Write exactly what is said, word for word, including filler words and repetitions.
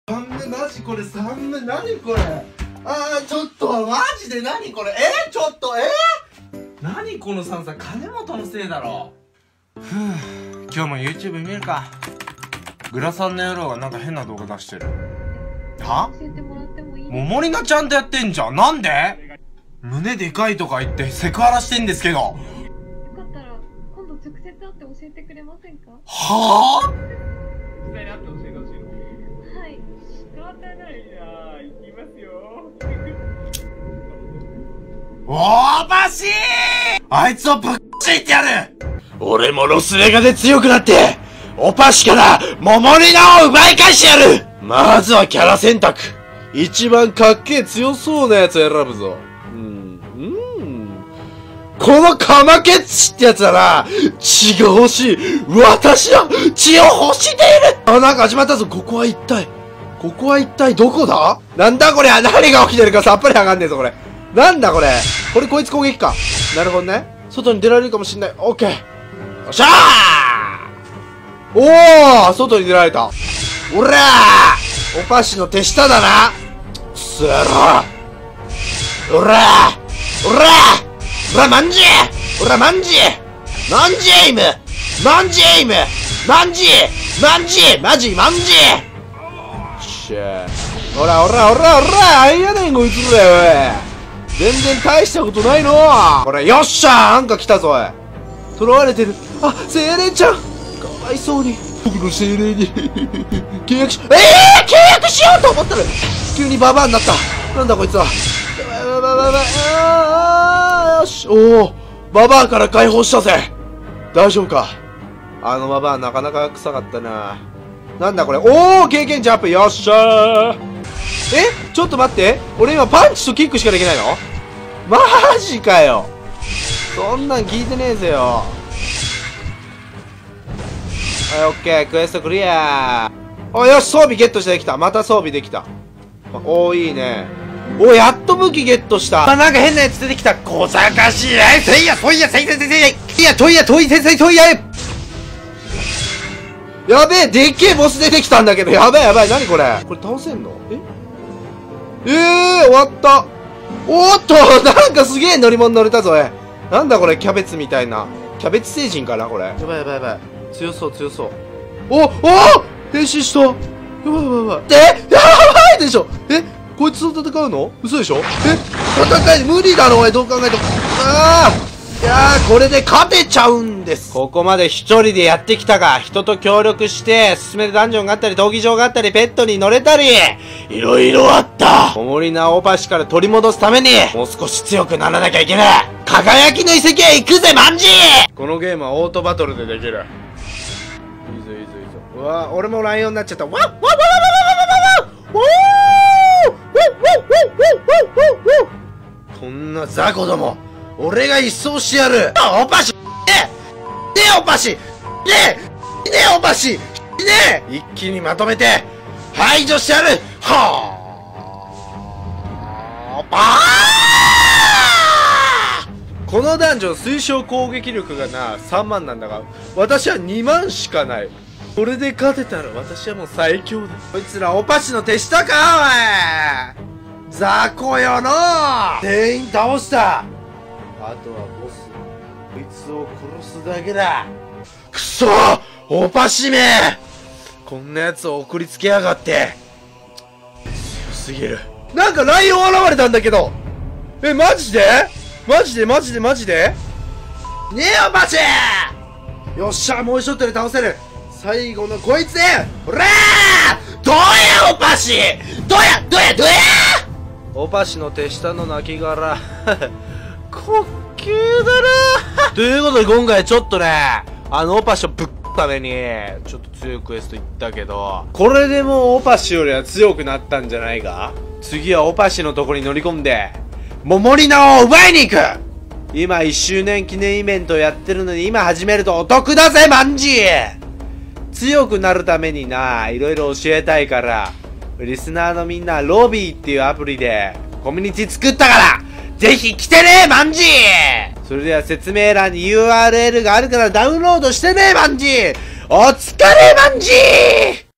寒い、マジこれ寒い、何これ。あー、ちょっとマジで何これ。えー、ちょっとえー、何この寒さ。金本のせいだろ。ふぅ、今日も YouTube 見るか。グラさんの野郎がなんか変な動画出してる。は？ 教えてもらってもいい？ ももりなちゃんとやってんじゃん。なんで？胸でかいとか言ってセクハラしてんですけど。 よかったら今度直接会って教えてくれませんか？ はぁ？ 実際に会って教えてほしいの？ はい。 仕方ないなぁ、行きますよ。 おーばしー！あいつをぶっちいてやる！俺もロスレガで強くなって、おパシからモモリナを奪い返してやる！まずはキャラ選択。一番かっけえ強そうなやつ選ぶぞ。うん、うん。このカマケッチってやつだな。血が欲しい。私は血を欲している！あ、なんか始まったぞ。ここは一体。ここは一体どこだ？なんだこれは。何が起きてるかさっぱりわかんねえぞ、これ。なんだこれ。これこいつ攻撃か。なるほどね。外に出られるかもしんない。オッケー。よっしゃー！おー！外に出られた。おらー！おパシの手下だな。くそやろ。おらー！おらー！おら、マンジー！おら、マンジー！マンジエイム！マンジエイム！マンジー！マンジー！マジマンジー！しゃー。おらおらおらおら！あいやねんこいつらよ、おい。全然大したことないの。これ、よっしゃー！なんか来たぞ、おい。囚われてる。あ、精霊ちゃん！かわいそうに。僕の精霊に契約し、ええー、契約しようと思ったら、急にババアになった。なんだこいつは。やばいやばいやばいやばい。あー、よし。おお、ババアから解放したぜ。大丈夫か。あのババアなかなか臭かったな。なんだこれ。おお、経験ジャンプ。よっしゃー。え、ちょっと待って。俺今パンチとキックしかできないの？マジかよ。そんなん聞いてねえぜよ。はい、オッケー。クエストクリア。お、よし、装備ゲットしてできた。また装備できた。おー、いいね。お、やっと武器ゲットした。あ、なんか変なやつ出てきた。小賢しい。えい、せいや、そいや、せいせいせいせい。いや、といや、といせいせい、といや。やべえ、でっけえボス出てきたんだけど。やばいやばい。なにこれ。これ倒せんの？ええー、終わった。おーっと、なんかすげえ乗り物乗れたぞ、え。なんだこれ、キャベツみたいな。キャベツ星人かな、これ。やばいやばいやばい。強そう強そう。おお変身した。やばいやばいやばい。え、やばいでしょ。え、こいつと戦うの？嘘でしょ。え、戦い無理だろ、おい。どう考えても。ああ、いやー、これで勝てちゃうんです。ここまで一人でやってきたが、人と協力して進めるダンジョンがあったり、闘技場があったり、ペットに乗れたり、いろいろあった。モモリナオパシから取り戻すために、もう少し強くならなきゃいけない。輝きの遺跡へ行くぜ、マンジー！このゲームはオートバトルでできる。いいぞいいぞいいぞ。うわ、俺もライオンになっちゃった。わっわっわっわっわっわっわっわっわっ、こんな雑魚ども、俺が一掃してやる。オパシねえねえオパシねえねえオパシねえ、一気にまとめて排除してやる。はあ、バー！このダンジョン推奨攻撃力がなさんまんなんだが、私はにまんしかない。これで勝てたら私はもう最強だ。こいつらオパシの手下か、おい。雑魚よの。全員倒した。あとはボス、こいつを殺すだけだ。くそー、オパシめ、こんなやつを送りつけやがって。強すぎる。なんかライオン現れたんだけど。え、マジでマジでマジでマジでねえ、オパシ。よっしゃ、もう一人で倒せる。最後のこいつで、ほらー、どうやオパシ、どうやどうやどうや。オパシの手下の亡骸滑稽だなということで今回ちょっとね、あのオパシをぶっためにちょっと強いクエスト行ったけど、これでもうオパシよりは強くなったんじゃないか。次はオパシのとこに乗り込んでモモリナを奪いに行く。今いっしゅうねん記念イベントやってるのに今始めるとお得だぜ、マンジー。強くなるためにないろいろ教えたいから、リスナーのみんなロビーっていうアプリでコミュニティ作ったからぜひ来てね、マンジー。それでは説明欄に ユーアールエル があるからダウンロードしてね、マンジー。お疲れ、マンジー。